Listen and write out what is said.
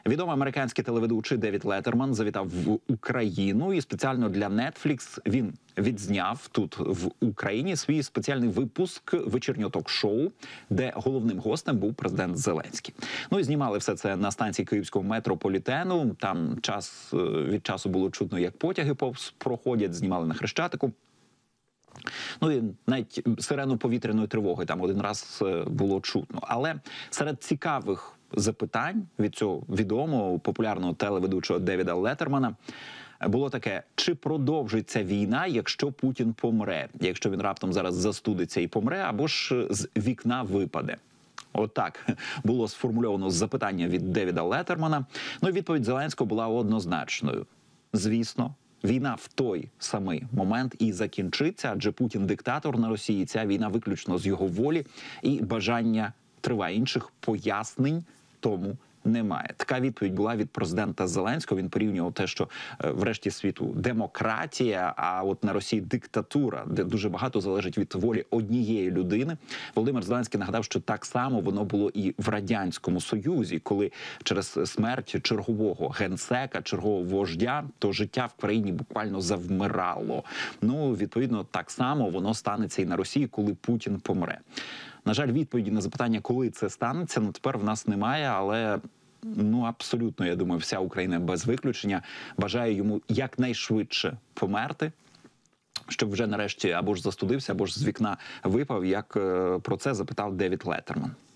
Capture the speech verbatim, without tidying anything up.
Відомий американський телеведучий Девід Леттерман завітав в Україну, і спеціально для Netflix він відзняв тут в Україні свій спеціальний випуск вечірнього ток-шоу, де головним гостем був президент Зеленський. Ну і знімали все це на станції київського метрополітену. Там час від часу було чутно, як потяги повз проходять, знімали на Хрещатику. Ну і навіть сирену повітряної тривоги там один раз було чутно. Але серед цікавих запитань від цього відомого, популярного телеведучого Девіда Леттермана було таке: чи продовжиться війна, якщо Путін помре? Якщо він раптом зараз застудиться і помре, або ж з вікна випаде? Отак було сформульовано запитання від Девіда Леттермана. Ну і відповідь Зеленського була однозначною. Звісно, війна в той самий момент і закінчиться, адже Путін диктатор на Росії, ця війна виключно з його волі і бажання триває. Інших пояснень тому немає. Така відповідь була від президента Зеленського. Він порівнював те, що врешті світу демократія, а от на Росії диктатура, де дуже багато залежить від волі однієї людини. Володимир Зеленський нагадав, що так само воно було і в Радянському Союзі, коли через смерть чергового генсека, чергового вождя, то життя в країні буквально завмирало. Ну, відповідно, так само воно станеться і на Росії, коли Путін помре. На жаль, відповіді на запитання, коли це станеться, ну тепер в нас немає, але ну абсолютно, я думаю, вся Україна без виключення бажає йому якнайшвидше померти, щоб вже нарешті або ж застудився, або ж з вікна випав, як про це запитав Девід Леттерман.